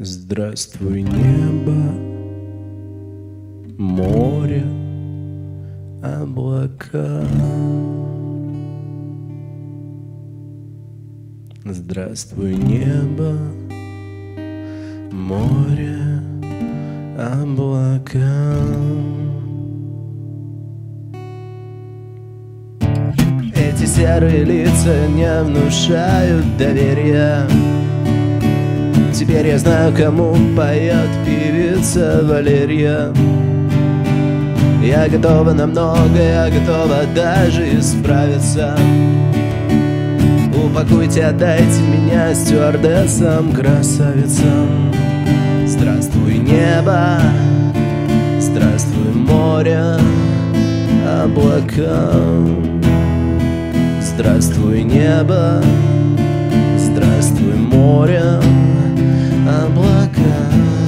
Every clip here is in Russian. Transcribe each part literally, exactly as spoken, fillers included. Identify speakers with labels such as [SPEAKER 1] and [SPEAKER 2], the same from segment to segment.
[SPEAKER 1] Здравствуй, небо, море, облака. Здравствуй, небо, море, облака. Эти серые лица не внушают доверия. Теперь я знаю, кому поет певица Валерия. Я готова на многое, я готова даже исправиться. Упакуйте, отдайте меня стюардессам, красавицам. Здравствуй, небо, здравствуй, море, облака. Здравствуй, небо, здравствуй, море, облака.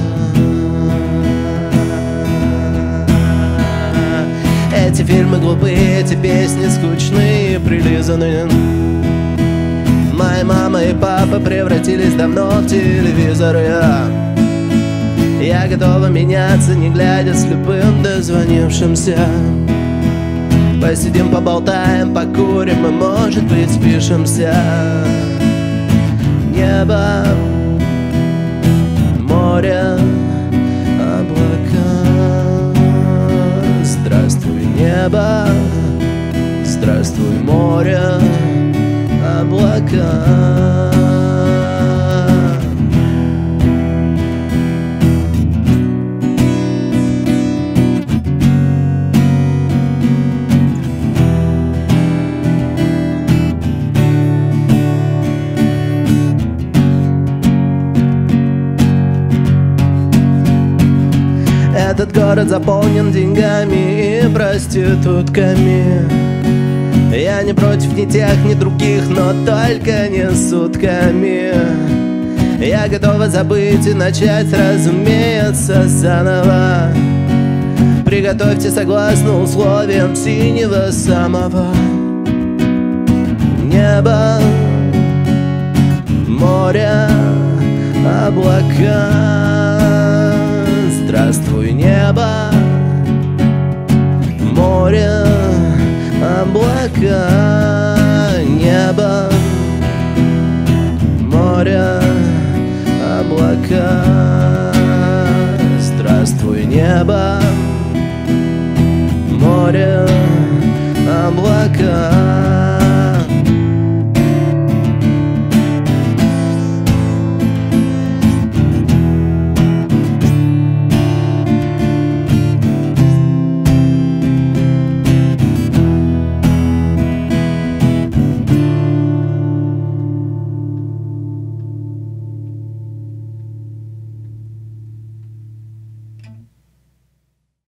[SPEAKER 1] Эти фильмы глупые, эти песни скучные, прилизанные. Моя мама и папа превратились давно в телевизоры. Я готова меняться, не глядя слепым дозвонившимся. Посидим, поболтаем, покурим и, может быть, спишемся. Небо, море, облака. Здравствуй, небо, здравствуй, море, облака. Этот город заполнен деньгами и проститутками. Я не против ни тех, ни других, но только не сутками. Я готова забыть и начать, разумеется, заново. Приготовьте согласно условиям синего самого. Небо, море, облака. Здравствуй, небо, море, облака. Небо, море, облака. Здравствуй, небо, море, облака.